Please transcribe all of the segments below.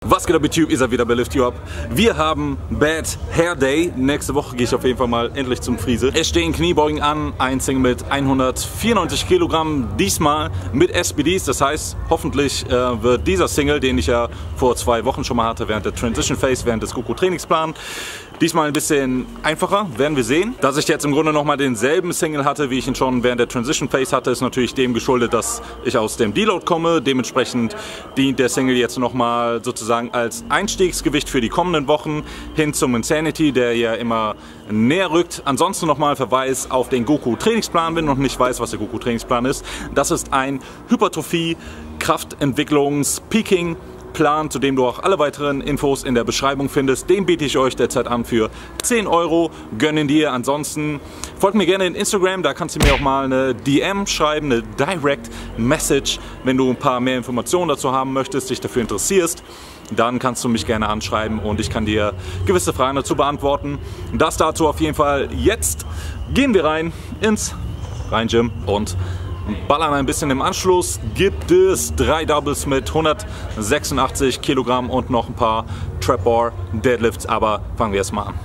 Was geht ab YouTube? Ihr seid wieder bei Lift You Up. Wir haben Bad Hair Day. Nächste Woche gehe ich auf jeden Fall mal endlich zum Frise. Es stehen Kniebeugen an, ein Single mit 194 Kilogramm, diesmal mit SBDs. Das heißt, hoffentlich wird dieser Single, den ich ja vor 2 Wochen schon mal hatte, während der Transition Phase, während des Goku Trainingsplans, diesmal ein bisschen einfacher, werden wir sehen. Dass ich jetzt im Grunde nochmal denselben Single hatte, wie ich ihn schon während der Transition Phase hatte, ist natürlich dem geschuldet, dass ich aus dem Deload komme. Dementsprechend dient der Single jetzt nochmal sozusagen als Einstiegsgewicht für die kommenden Wochen hin zum Insanity, der ja immer näher rückt. Ansonsten nochmal Verweis auf den Goku Trainingsplan, wenn du noch nicht weißt, was der Goku Trainingsplan ist. Das ist ein Hypertrophie, Kraftentwicklungs-, Peaking Plan, zu dem du auch alle weiteren Infos in der Beschreibung findest. Den biete ich euch derzeit an für 10 Euro. Gönnen dir. Ansonsten folgt mir gerne in Instagram, da kannst du mir auch mal eine DM schreiben, eine Direct Message, wenn du ein paar mehr Informationen dazu haben möchtest, dich dafür interessierst. Dann kannst du mich gerne anschreiben und ich kann dir gewisse Fragen dazu beantworten. Das dazu auf jeden Fall. Jetzt gehen wir rein ins Gym und ballern ein bisschen. Im Anschluss gibt es 3 Doubles mit 186 Kilogramm und noch ein paar Trap Bar Deadlifts, aber fangen wir erstmal an.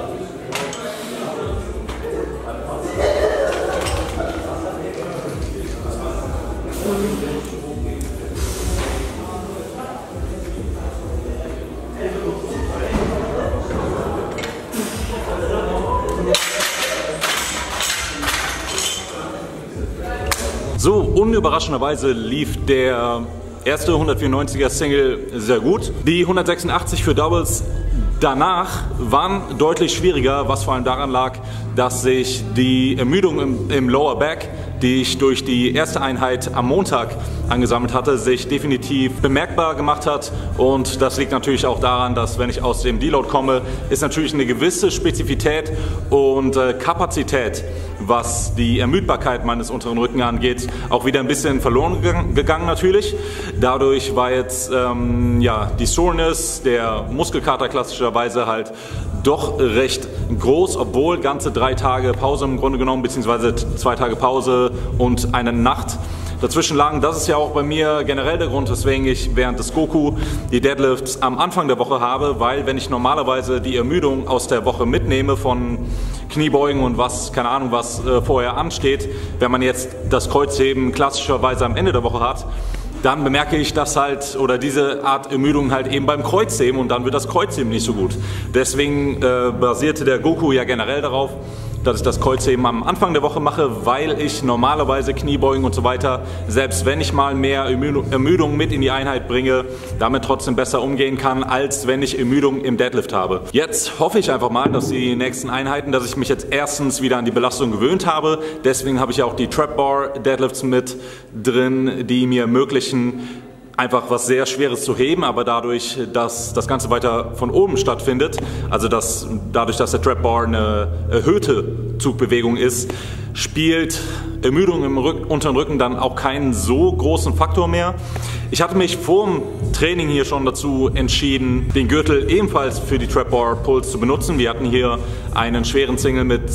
So, unüberraschenderweise lief der erste 194er Single sehr gut. Die 186 für Doubles danach waren deutlich schwieriger, was vor allem daran lag, dass sich die Ermüdung im Lower Back, die ich durch die erste Einheit am Montag angesammelt hatte, sich definitiv bemerkbar gemacht hat. Und das liegt natürlich auch daran, dass, wenn ich aus dem Deload komme, ist natürlich eine gewisse Spezifität und Kapazität, was die Ermüdbarkeit meines unteren Rücken angeht, auch wieder ein bisschen verloren gegangen natürlich. Dadurch war jetzt ja, die Soreness, der Muskelkater klassischerweise halt doch recht groß, obwohl ganze 3 Tage Pause im Grunde genommen, beziehungsweise 2 Tage Pause und eine Nacht dazwischen lagen. Das ist ja auch bei mir generell der Grund, weswegen ich während des Goku die Deadlifts am Anfang der Woche habe, weil wenn ich normalerweise die Ermüdung aus der Woche mitnehme von Kniebeugen und was, keine Ahnung, was vorher ansteht, wenn man jetzt das Kreuzheben klassischerweise am Ende der Woche hat, dann bemerke ich das halt, oder diese Art Ermüdung halt eben beim Kreuzheben, und dann wird das Kreuzheben nicht so gut. Deswegen basierte der Goku ja generell darauf, dass ich das Kreuzheben am Anfang der Woche mache, weil ich normalerweise Kniebeugen und so weiter, selbst wenn ich mal mehr Ermüdung mit in die Einheit bringe, damit trotzdem besser umgehen kann, als wenn ich Ermüdung im Deadlift habe. Jetzt hoffe ich einfach mal, dass die nächsten Einheiten, dass ich mich jetzt erstens wieder an die Belastung gewöhnt habe. Deswegen habe ich ja auch die Trap Bar Deadlifts mit drin, die mir ermöglichen, einfach was sehr Schweres zu heben, aber dadurch, dass das Ganze weiter von oben stattfindet, also dadurch, dass der Trap Bar eine erhöhte Zugbewegung ist, spielt Ermüdung im unteren Rücken dann auch keinen so großen Faktor mehr. Ich hatte mich vor dem Training hier schon dazu entschieden, den Gürtel ebenfalls für die Trap Bar Pulls zu benutzen. Wir hatten hier einen schweren Single mit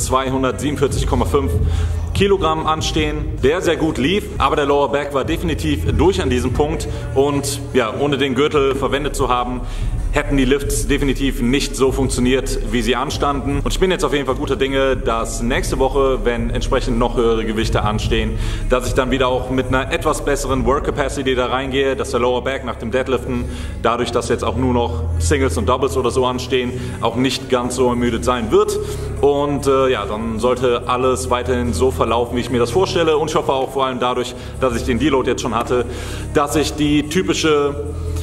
247,5 Kilogramm anstehen, der sehr gut lief, aber der Lower Back war definitiv durch an diesem Punkt, und ja, ohne den Gürtel verwendet zu haben, hätten die Lifts definitiv nicht so funktioniert, wie sie anstanden. Und ich bin jetzt auf jeden Fall guter Dinge, dass nächste Woche, wenn entsprechend noch höhere Gewichte anstehen, dass ich dann wieder auch mit einer etwas besseren Work Capacity da reingehe, dass der Lower Back nach dem Deadliften, dadurch, dass jetzt auch nur noch Singles und Doubles oder so anstehen, auch nicht ganz so ermüdet sein wird. Und ja, dann sollte alles weiterhin so verlaufen, wie ich mir das vorstelle. Und ich hoffe auch vor allem dadurch, dass ich den Deload jetzt schon hatte, dass ich die typische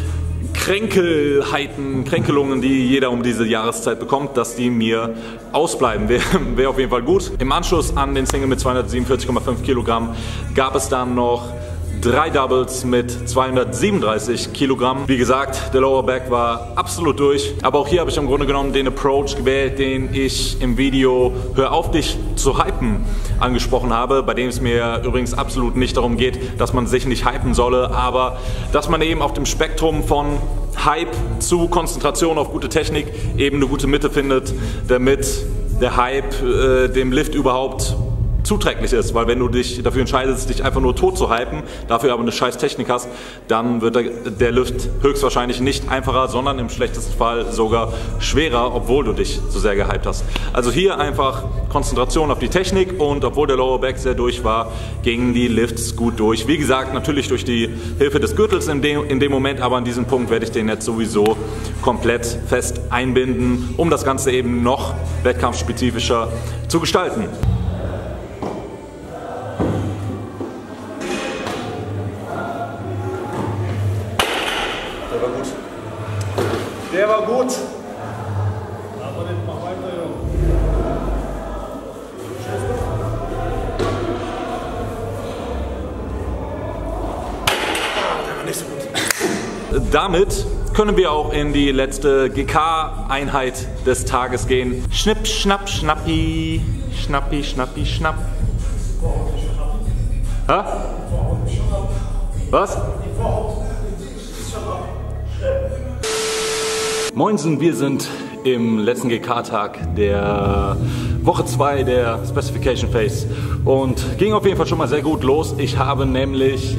Kränkelungen, die jeder um diese Jahreszeit bekommt, dass die mir ausbleiben. Wäre auf jeden Fall gut. Im Anschluss an den Single mit 247,5 Kilogramm gab es dann noch 3 Doubles mit 237 Kilogramm. Wie gesagt, der Lower Back war absolut durch. Aber auch hier habe ich im Grunde genommen den Approach gewählt, den ich im Video Hör auf, dich zu hypen angesprochen habe, bei dem es mir übrigens absolut nicht darum geht, dass man sich nicht hypen solle, aber dass man eben auf dem Spektrum von Hype zu Konzentration auf gute Technik eben eine gute Mitte findet, damit der Hype dem Lift überhaupt zuträglich ist, weil wenn du dich dafür entscheidest, dich einfach nur tot zu hypen, dafür aber eine scheiß Technik hast, dann wird der Lift höchstwahrscheinlich nicht einfacher, sondern im schlechtesten Fall sogar schwerer, obwohl du dich so sehr gehypt hast. Also hier einfach Konzentration auf die Technik und obwohl der Lower Back sehr durch war, gingen die Lifts gut durch. Wie gesagt, natürlich durch die Hilfe des Gürtels in dem Moment, aber an diesem Punkt werde ich den jetzt sowieso komplett fest einbinden, um das Ganze eben noch wettkampfspezifischer zu gestalten. Der war gut. Aber nicht, mach weiter, Junge. Der war nicht so gut. Damit können wir auch in die letzte GK-Einheit des Tages gehen. Schnipp, schnapp, schnappi. Schnappi, schnappi, schnapp. Hä? Was? Moinsen, wir sind im letzten GK-Tag der Woche 2 der Specification Phase und ging auf jeden Fall schon mal sehr gut los. Ich habe nämlich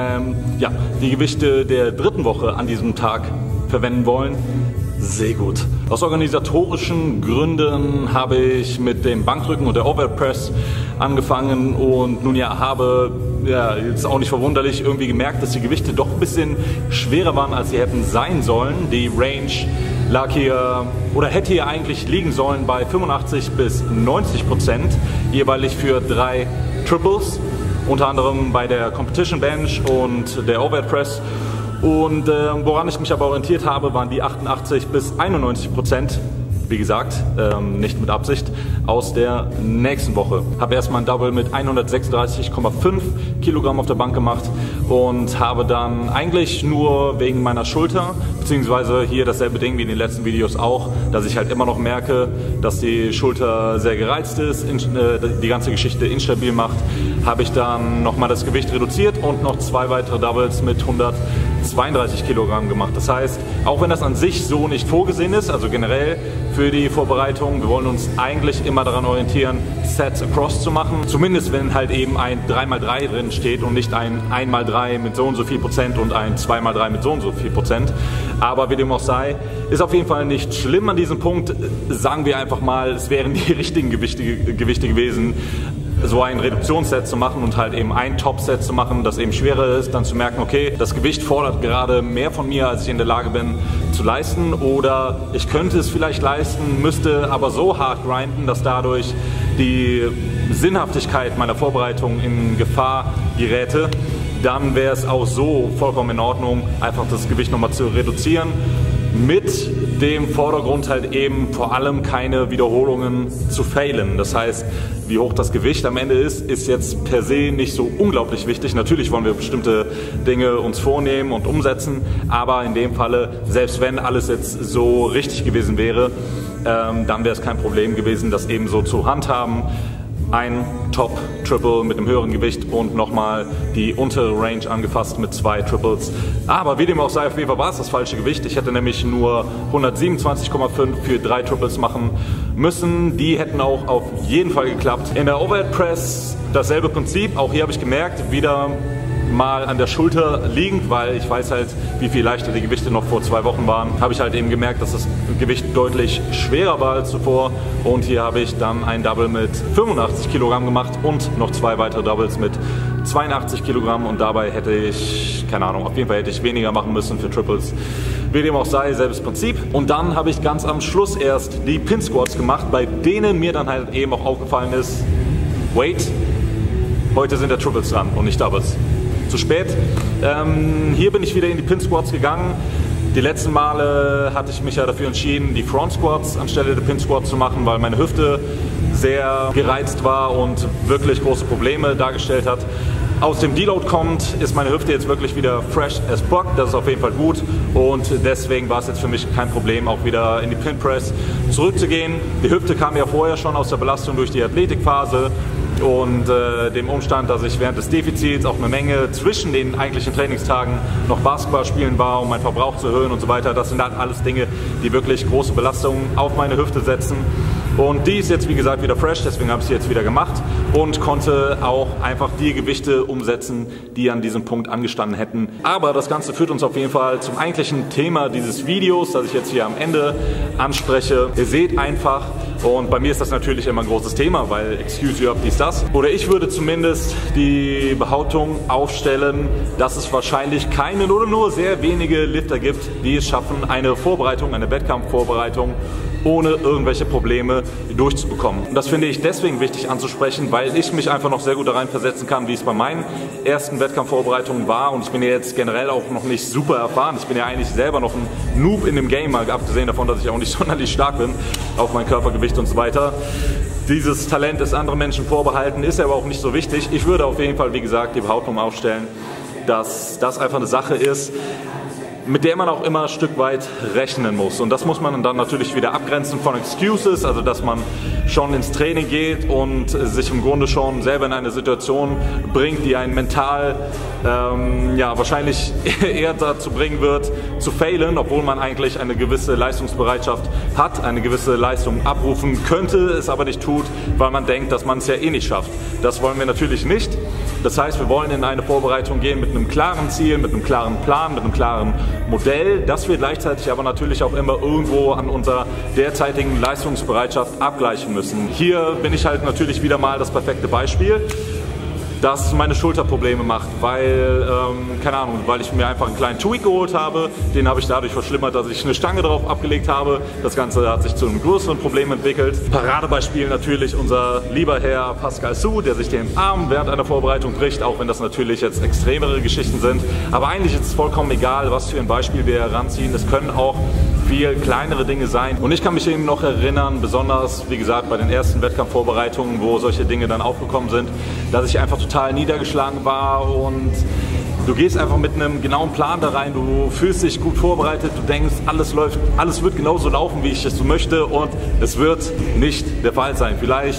die Gewichte der dritten Woche an diesem Tag verwenden wollen. Sehr gut. Aus organisatorischen Gründen habe ich mit dem Bankdrücken und der Overhead Press angefangen und nun ja, habe jetzt auch nicht verwunderlich irgendwie gemerkt, dass die Gewichte doch ein bisschen schwerer waren, als sie hätten sein sollen. Die Range lag hier oder hätte hier eigentlich liegen sollen bei 85 bis 90%, jeweilig für 3 Triples, unter anderem bei der Competition Bench und der Overhead Press. Und woran ich mich aber orientiert habe, waren die 88 bis 91%. Wie gesagt, nicht mit Absicht, aus der nächsten Woche. Habe erstmal ein Double mit 136,5 Kilogramm auf der Bank gemacht und habe dann eigentlich nur wegen meiner Schulter, beziehungsweise hier dasselbe Ding wie in den letzten Videos auch, dass ich halt immer noch merke, dass die Schulter sehr gereizt ist, die ganze Geschichte instabil macht, habe ich dann nochmal das Gewicht reduziert und noch 2 weitere Doubles mit 132 Kilogramm gemacht. Das heißt, auch wenn das an sich so nicht vorgesehen ist, also generell für die Vorbereitung, wir wollen uns eigentlich immer daran orientieren, Sets across zu machen. Zumindest wenn halt eben ein 3x3 drin steht und nicht ein 1x3 mit so und so viel Prozent und ein 2x3 mit so und so viel Prozent. Aber wie dem auch sei, ist auf jeden Fall nicht schlimm an diesem Punkt. Sagen wir einfach mal, es wären die richtigen Gewichte gewesen, so ein Reduktionsset zu machen und halt eben ein Top-Set zu machen, das eben schwerer ist, dann zu merken, okay, das Gewicht fordert gerade mehr von mir, als ich in der Lage bin zu leisten, oder ich könnte es vielleicht leisten, müsste aber so hart grinden, dass dadurch die Sinnhaftigkeit meiner Vorbereitung in Gefahr geräte. Dann wäre es auch so vollkommen in Ordnung, einfach das Gewicht nochmal zu reduzieren. Mit dem Vordergrund halt eben vor allem keine Wiederholungen zu failen. Das heißt, wie hoch das Gewicht am Ende ist jetzt per se nicht so unglaublich wichtig. Natürlich wollen wir bestimmte Dinge uns vornehmen und umsetzen, aber in dem Falle, selbst wenn alles jetzt so richtig gewesen wäre, dann wäre es kein Problem gewesen, das eben so zu handhaben. Ein Top-Triple mit einem höheren Gewicht und nochmal die untere Range angefasst mit 2 Triples. Aber wie dem auch sei, auf jeden Fall war es das falsche Gewicht. Ich hätte nämlich nur 127,5 für 3 Triples machen müssen. Die hätten auch auf jeden Fall geklappt. In der Overhead Press dasselbe Prinzip. Auch hier habe ich gemerkt, wieder mal an der Schulter liegend, weil ich weiß halt, wie viel leichter die Gewichte noch vor 2 Wochen waren, habe ich halt eben gemerkt, dass das Gewicht deutlich schwerer war als zuvor, und hier habe ich dann ein Double mit 85 Kilogramm gemacht und noch 2 weitere Doubles mit 82 Kilogramm, und dabei hätte ich, keine Ahnung, auf jeden Fall hätte ich weniger machen müssen für Triples. Wie dem auch sei, selbes Prinzip. Und dann habe ich ganz am Schluss erst die Pin Squats gemacht, bei denen mir dann halt eben auch aufgefallen ist, wait, heute sind ja Triples dran und nicht Doubles. Zu spät. Hier bin ich wieder in die Pin Squats gegangen. Die letzten Male hatte ich mich ja dafür entschieden, die Front Squats anstelle der Pin Squats zu machen, weil meine Hüfte sehr gereizt war und wirklich große Probleme dargestellt hat. Aus dem Deload kommt, ist meine Hüfte jetzt wirklich wieder fresh as fuck. Das ist auf jeden Fall gut, und deswegen war es jetzt für mich kein Problem, auch wieder in die Pin Press zurückzugehen. Die Hüfte kam ja vorher schon aus der Belastung durch die Athletikphase und dem Umstand, dass ich während des Defizits auch eine Menge zwischen den eigentlichen Trainingstagen noch Basketball spielen war, um meinen Verbrauch zu erhöhen und so weiter. Das sind dann alles Dinge, die wirklich große Belastungen auf meine Hüfte setzen. Und die ist jetzt, wie gesagt, wieder fresh, deswegen habe ich sie jetzt wieder gemacht und konnte auch einfach die Gewichte umsetzen, die an diesem Punkt angestanden hätten. Aber das Ganze führt uns auf jeden Fall zum eigentlichen Thema dieses Videos, das ich jetzt hier am Ende anspreche. Ihr seht einfach, und bei mir ist das natürlich immer ein großes Thema, weil excuse you, dies, das. Oder ich würde zumindest die Behauptung aufstellen, dass es wahrscheinlich keine oder nur sehr wenige Lifter gibt, die es schaffen, eine Vorbereitung, eine Wettkampfvorbereitung ohne irgendwelche Probleme durchzubekommen. Und das finde ich deswegen wichtig anzusprechen, weil ich mich einfach noch sehr gut da rein versetzen kann, wie es bei meinen ersten Wettkampfvorbereitungen war. Und ich bin ja jetzt generell auch noch nicht super erfahren. Ich bin ja eigentlich selber noch ein Noob in dem Game, mal abgesehen davon, dass ich auch nicht sonderlich stark bin auf mein Körpergewicht und so weiter. Dieses Talent ist anderen Menschen vorbehalten, ist aber auch nicht so wichtig. Ich würde auf jeden Fall, wie gesagt, die Behauptung aufstellen, dass das einfach eine Sache ist, mit der man auch immer ein Stück weit rechnen muss. Und das muss man dann natürlich wieder abgrenzen von Excuses, also dass man schon ins Training geht und sich im Grunde schon selber in eine Situation bringt, die einen mental ja, wahrscheinlich eher dazu bringen wird, zu failen, obwohl man eigentlich eine gewisse Leistungsbereitschaft hat, eine gewisse Leistung abrufen könnte, es aber nicht tut, weil man denkt, dass man es ja eh nicht schafft. Das wollen wir natürlich nicht. Das heißt, wir wollen in eine Vorbereitung gehen mit einem klaren Ziel, mit einem klaren Plan, mit einem klaren Modell, das wir gleichzeitig aber natürlich auch immer irgendwo an unserer derzeitigen Leistungsbereitschaft abgleichen müssen. Hier bin ich halt natürlich wieder mal das perfekte Beispiel, das meine Schulterprobleme macht, weil, keine Ahnung, weil ich mir einfach einen kleinen Tweak geholt habe, den habe ich dadurch verschlimmert, dass ich eine Stange drauf abgelegt habe. Das Ganze hat sich zu einem größeren Problem entwickelt. Paradebeispiel natürlich unser lieber Herr Pascal Su, der sich den Arm während einer Vorbereitung bricht, auch wenn das natürlich jetzt extremere Geschichten sind. Aber eigentlich ist es vollkommen egal, was für ein Beispiel wir heranziehen. Es können auch viel kleinere Dinge sein. Und ich kann mich eben noch erinnern, besonders, wie gesagt, bei den ersten Wettkampfvorbereitungen, wo solche Dinge dann aufgekommen sind, dass ich einfach total niedergeschlagen war und du gehst einfach mit einem genauen Plan da rein, du fühlst dich gut vorbereitet, du denkst, alles läuft, alles wird genauso laufen, wie ich es so möchte und es wird nicht der Fall sein. Vielleicht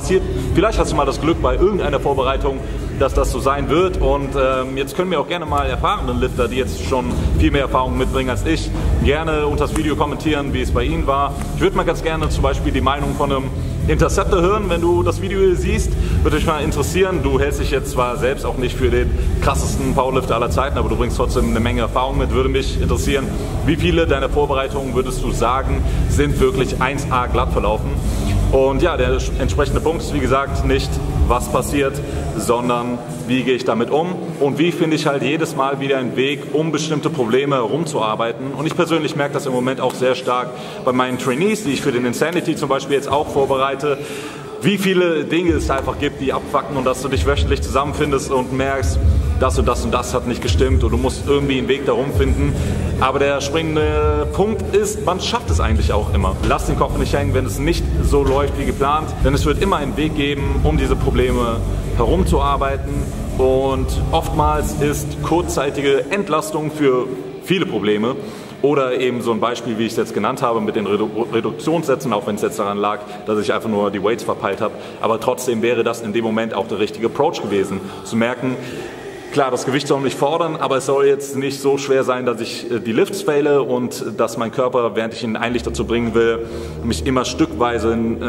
hast du mal das Glück bei irgendeiner Vorbereitung, dass das so sein wird und jetzt können wir auch gerne mal erfahrene Lifter, die jetzt schon viel mehr Erfahrung mitbringen als ich, gerne unter das Video kommentieren, wie es bei ihnen war. Ich würde mal ganz gerne zum Beispiel die Meinung von einem Interceptor hören, wenn du das Video hier siehst, würde mich mal interessieren. Du hältst dich jetzt zwar selbst auch nicht für den krassesten Powerlifter aller Zeiten, aber du bringst trotzdem eine Menge Erfahrung mit. Würde mich interessieren, wie viele deiner Vorbereitungen würdest du sagen, sind wirklich 1A glatt verlaufen? Und ja, der entsprechende Punkt ist, wie gesagt, nicht was passiert, sondern wie gehe ich damit um und wie finde ich halt jedes Mal wieder einen Weg, um bestimmte Probleme herumzuarbeiten. Und ich persönlich merke das im Moment auch sehr stark bei meinen Trainees, die ich für den Insanity zum Beispiel jetzt auch vorbereite, wie viele Dinge es einfach gibt, die abfucken und dass du dich wöchentlich zusammenfindest und merkst, das und das und das hat nicht gestimmt und du musst irgendwie einen Weg darum finden. Aber der springende Punkt ist, man schafft es eigentlich auch immer. Lass den Kopf nicht hängen, wenn es nicht so läuft wie geplant, denn es wird immer einen Weg geben, um diese Probleme herumzuarbeiten. Und oftmals ist kurzzeitige Entlastung für viele Probleme oder eben so ein Beispiel, wie ich es jetzt genannt habe, mit den Reduktionssätzen, auch wenn es jetzt daran lag, dass ich einfach nur die Weights verpeilt habe. Aber trotzdem wäre das in dem Moment auch der richtige Approach gewesen, zu merken, klar, das Gewicht soll mich fordern, aber es soll jetzt nicht so schwer sein, dass ich die Lifts faile und dass mein Körper, während ich ihn eigentlich dazu bringen will, mich immer stückweise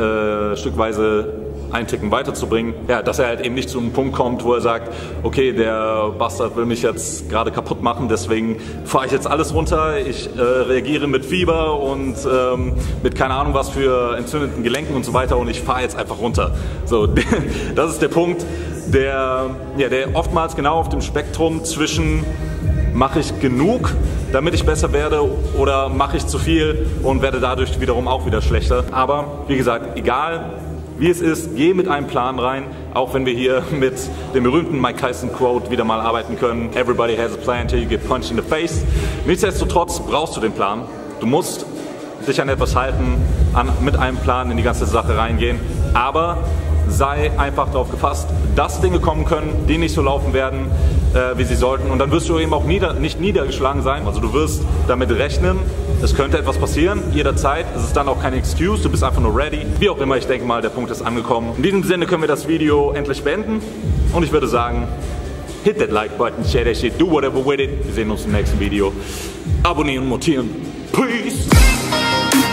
einen Ticken weiterzubringen, ja, dass er halt eben nicht zu einem Punkt kommt, wo er sagt, okay, der Bastard will mich jetzt gerade kaputt machen, deswegen fahre ich jetzt alles runter, ich reagiere mit Fieber und mit keine Ahnung was für entzündeten Gelenken und so weiter und ich fahre jetzt einfach runter. So, das ist der Punkt, der oftmals genau auf dem Spektrum zwischen mache ich genug, damit ich besser werde oder mache ich zu viel und werde dadurch wiederum auch wieder schlechter. Aber wie gesagt, egal wie es ist, geh mit einem Plan rein, auch wenn wir hier mit dem berühmten Mike Tyson Quote wieder mal arbeiten können. Everybody has a plan till you get punched in the face. Nichtsdestotrotz brauchst du den Plan. Du musst dich an etwas halten, mit einem Plan in die ganze Sache reingehen, aber sei einfach darauf gefasst, dass Dinge kommen können, die nicht so laufen werden, wie sie sollten. Und dann wirst du eben auch nicht niedergeschlagen sein. Also du wirst damit rechnen, es könnte etwas passieren, jederzeit. Es ist dann auch keine Excuse, du bist einfach nur ready. Wie auch immer, ich denke mal, der Punkt ist angekommen. In diesem Sinne können wir das Video endlich beenden. Und ich würde sagen, hit that like button, share that shit, do whatever with it. Wir sehen uns im nächsten Video. Abonnieren, montieren. Peace!